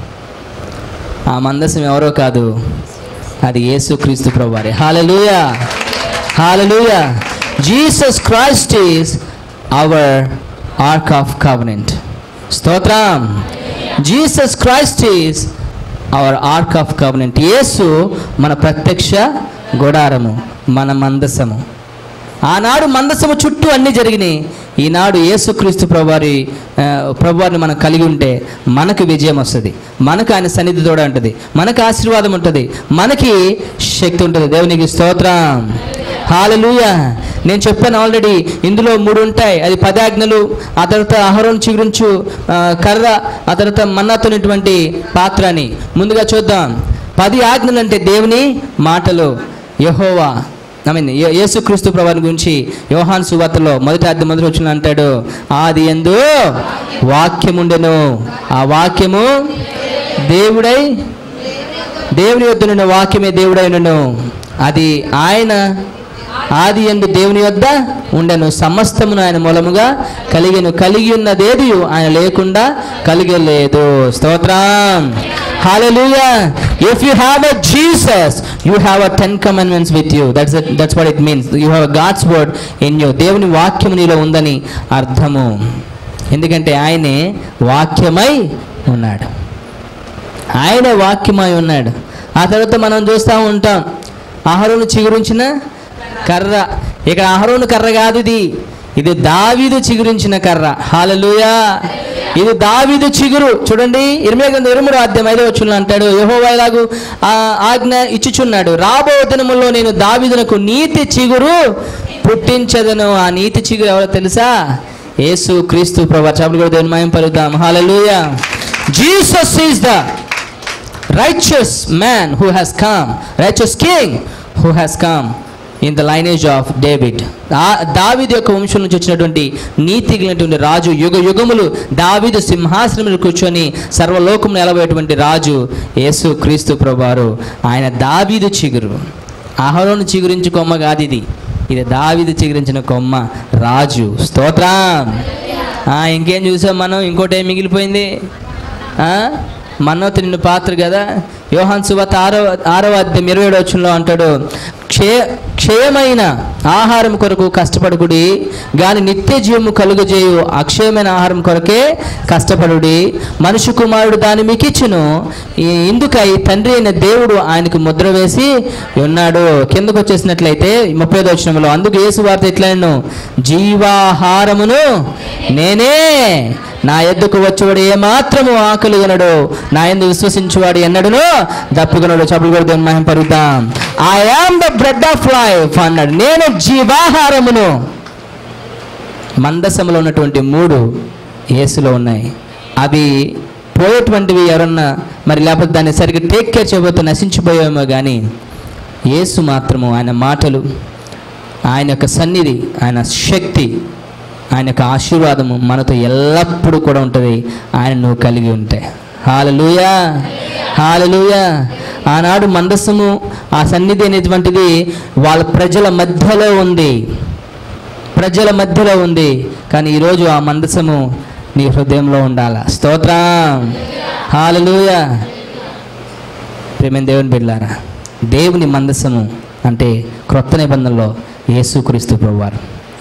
[SPEAKER 2] ఆ మందసం ఎవరో కాదు, అది యేసుక్రీస్తు ప్రభువారే. Hallelujah, hallelujah. Jesus Christ is our ark of covenant. స్తోత్రం. Jesus Christ is our ark of covenant. యేసు మన ప్రత్యక్ష గుడారము, మన మందసము. ఆనాడు మందసము చుట్టూ అన్నీ జరిగినాయి. ఈనాడు యేసుక్రీస్తు ప్రభువారి ప్రభువారిని మనం కలిగి ఉంటే మనకు విజయం వస్తుంది, మనకు ఆయన సన్నిధి తోడ ఉంటుంది, మనకు ఆశీర్వాదం ఉంటుంది, మనకి శక్తి ఉంటుంది. దేవునికి స్తోత్రం. హల్లెలూయా. నేను చెప్పాను ఆల్రెడీ, ఇందులో మూడు ఉంటాయి. అది పది ఆజ్ఞలు, ఆ తర్వాత అహరోను చిగురించు కర్ర, ఆ తర్వాత మన్నాతోనిటువంటి పాత్ర అని. ముందుగా చూద్దాం. పది ఆజ్ఞలు అంటే దేవుని మాటలు. యెహోవా ఐ మీన్ యేసుక్రీస్తు ప్రభువారి గురించి యోహాను సువార్తలో మొదటి అధ్యాయం మొదటి వచనంలో అంటాడు, ఆది యందు వాక్యం ఉండెను, ఆ వాక్యము దేవుడై దేవుని యొద్ద నుండి వాక్యమే దేవుడై ఉండెను, అది ఆయన ఆది యందు దేవుని యొద్ద ఉండెను, సమస్తమును ఆయన మూలముగా కలిగెను, కలిగి ఉన్నదేది ఆయన లేకుండా కలిగలేదు. స్తోత్రం. Hallelujah. If you have a Jesus, you have a ten commandments with you. That's it, that's what it means. You have a God's word in you. దేవుని వాక్యం నీలో ఉందని అర్థము. ఎందుకంటే ఆయనే వాక్యమై ఉన్నాడు, ఆయన వాక్యమై ఉన్నాడు. ఆ తర్వాత మనం చూస్తూ ఉంటాం అహరోను చిగురించిన కర్ర. ఇక్కడ అహరోను కర్ర కాదు, ఇది ఇది దావీదు చిగురించిన కర్ర. హల్లెలూయా. ఇది దావీదు చిగురు. చూడండి, ఇర్మియా గ్రంథం ఇరవై మూడో అధ్యాయం ఐదో వచనంలో అంటాడు, యెహోవా ఇలాగు ఆజ్ఞ ఇచ్చుచున్నాడు, రాబో దినముల్లో నేను దావీదునకు నీతి చిగురు పుట్టించదను. ఆ నీతి చిగురు ఎవరో తెలుసా? యేసు క్రీస్తు ప్రభువు. చప్పట్లు కొట్టి దేవుని మహిమ పలుకుదాం. Hallelujah. Jesus is the righteous man who has come, righteous king who has come in the lineage of David. దావీదు యొక్క వంశం నుంచి వచ్చినటువంటి నీతి కలిగినటువంటి రాజు, యుగ యుగములు దావీదు సింహాసనంలో కూర్చొని సర్వలోకమును ఏలబోయేటువంటి రాజు యేసు క్రీస్తు ప్రభువారు. ఆయన దావీదు చిగురు. అహరోను చిగురించి కొమ్మ కాదు ఇది, ఇది దావీదు చిగురించిన కొమ్మ, రాజు. స్తోత్రం. ఇంకేం చూసాం మనం? ఇంకోటి ఏం మిగిలిపోయింది? మన్నోతి నిన్ను పాత్ర కదా. యోహాను సువార్త ఆరో ఆరో అధ్యాయం ఇరవై ఏడో వచనంలో అంటాడు, క్షయ క్షయమైన ఆహారం కొరకు కష్టపడుకుడి గాని నిత్య జీవము కలుగజేయు అక్షయమైన ఆహారం కొరకే కష్టపడుడి. మనుష్య కుమారుడు దాన్ని మీకు ఇచ్చును, ఇందుకై తండ్రి అయిన దేవుడు ఆయనకు ముద్ర వేసి ఉన్నాడు. కిందకు వచ్చేసినట్లయితే ముప్పై ఐదో వచనంలో, అందుకు యేసు వార్త ఇట్లను, జీవాహారమును నేనే, నా ఎద్దుకు వచ్చేవాడు ఏమాత్రము ఆకలి కొనడు, నా యందు విశ్వసించువాడు ఎన్నడును దప్పుకొనడు. చప్పుడు కూడా దేవుని మహిమ పలుకుదాం. I am the bread of life అన్నాడు, నేను జీవాహారమును. మందసములో ఉన్నటువంటి మూడు యేసులో ఉన్నాయి. అవి పోయేటువంటివి ఎవరన్నా మరి లేకపోతే దాన్ని సరిగ్గా టేక్ కేర్ చేయబోతే నశించిపోయేమో, కానీ యేసు మాత్రము, ఆయన మాటలు, ఆయన యొక్క సన్నిధి, ఆయన శక్తి, ఆయన యొక్క ఆశీర్వాదము మనతో ఎల్లప్పుడూ కూడా ఉంటుంది, ఆయన నువ్వు కలిగి ఉంటే. హల్లెలూయా, హల్లెలూయా. ఆనాడు మందసము, ఆ సన్నిధి అనేటువంటిది వాళ్ళ ప్రజల మధ్యలో ఉంది, ప్రజల మధ్యలో ఉంది. కానీ ఈరోజు ఆ మందసము నీ హృదయంలో ఉండాల. స్తోత్రం. హల్లెలూయా. ప్రేమైన దేవుని బిడ్డలారా, దేవుని మందసము అంటే క్రొత్త నిబంధనలో యేసుక్రీస్తు ప్రభువారు.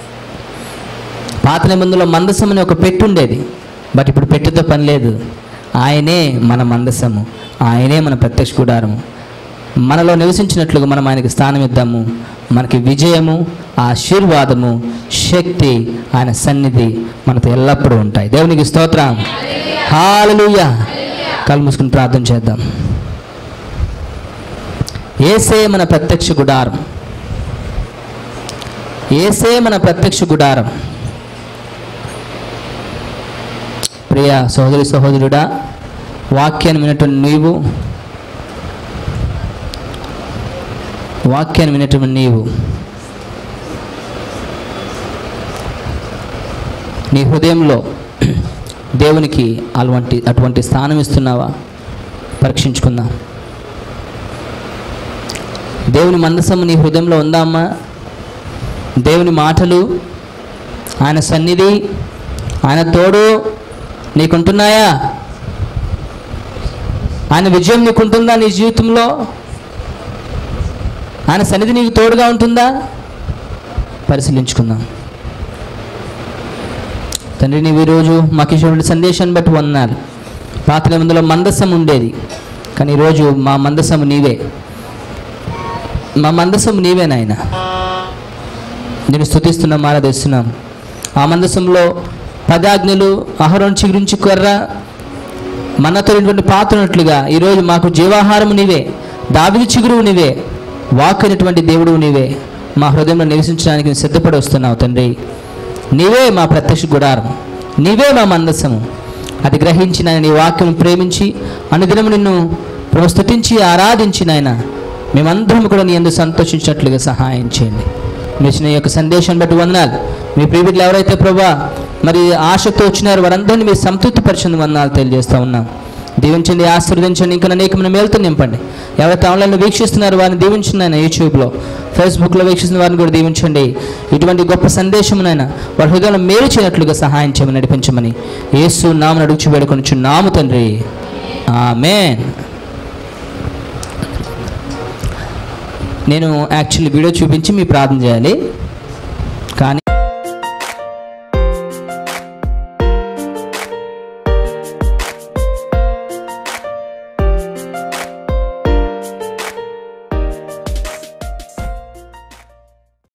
[SPEAKER 2] పాత నిబంధనలో మందసం అని ఒక పెట్టు ఉండేది, బట్ ఇప్పుడు పెట్టుతో పని లేదు. ఆయనే మన మందసము, ఆయనే మన ప్రత్యక్ష గుడారము. మనలో నివసించినట్లుగా మనం ఆయనకి స్థానం ఇద్దాము. మనకి విజయము, ఆశీర్వాదము, శక్తి, ఆయన సన్నిధి మనతో ఎల్లప్పుడూ ఉంటాయి. దేవునికి స్తోత్రం. హల్లెలూయా. కళ్ళు మూసుకుని ప్రార్థన చేద్దాం. యేసే మన ప్రత్యక్ష గుడారం, యేసే మన ప్రత్యక్ష గుడారం. ప్రియ సహోదరి సహోదరుడా, వాక్యాన్ని వినటువంటి నీవు, వాక్యాన్ని వినటువంటి నీవు నీ హృదయంలో దేవునికి అటువంటి అటువంటి స్థానం ఇస్తున్నావా? పరీక్షించుకుందాం. దేవుని మందసము నీ హృదయంలో ఉందా అమ్మా? దేవుని మాటలు, ఆయన సన్నిధి, ఆయన తోడు నీకుంటున్నాయా? ఆయన విజయం నీకుంటుందా నీ జీవితంలో? ఆయన సన్నిధి నీకు తోడుగా ఉంటుందా? పరిశీలించుకుందాం. తండ్రి, నీవు ఈరోజు మాకు ఇచ్చినటువంటి సందేశాన్ని బట్టి వందనాలు. పాత నిబంధనలో మందసం ఉండేది, కానీ ఈరోజు మా మందసము నీవే. మా మందసము నీవే నాయన. నేను స్తుతిస్తున్నాం, ఆరాధిస్తున్నాం. ఆ మందసంలో పదాజ్ఞలు, అహరోను చిగురించి కర్ర, మన్నతోటువంటి పాత్రనట్లుగా ఈరోజు మాకు జీవాహారము నీవే, దావీదు చిగురువు నీవే, వాక్ అయినటువంటి దేవుడు నీవే. మా హృదయంలో నివసించడానికి సిద్ధపడి వస్తున్నావు తండ్రి. నీవే మా ప్రత్యక్ష గుడారం, నీవే మా మందసము. అది గ్రహించి నాయన నీ వాక్యం ప్రేమించి అనుదినము నిన్ను స్తుతించి ఆరాధించి నాయన మేమందరం కూడా నీ యందు సంతోషించినట్లుగా సహాయం చేయండి. మీ ఇచ్చిన ఈ యొక్క సందేశాన్ని బట్టి వందనాలు. మీ ప్రియబిడ్డలు ఎవరైతే ప్రభా మరి ఆశతో వచ్చినారో వారందరినీ మీరు సంతృప్తిపరిచిన వందనాలు తెలియజేస్తూ ఉన్నాం. దీవించండి, ఆశీర్వదించండి, ఇంకా అనేకమైన మేలుతో నింపండి. ఎవరైతే ఆన్లైన్లో వీక్షిస్తున్నారో వారిని దీవించండి ఆయన. యూట్యూబ్లో, ఫేస్బుక్లో వీక్షిస్తున్న వారిని కూడా దీవించండి. ఇటువంటి గొప్ప సందేశమునైనా వారి హృదయంలో మేలు చేయనట్లుగా సహాయం చేయమని నడిపించమని యేసు నామమున అడుగుచు వేడుకొనుచున్నాము తండ్రి. ఆమేన్. నేను యాక్చువల్లీ వీడియో చూపించి మీ ప్రార్థన చేయాలి.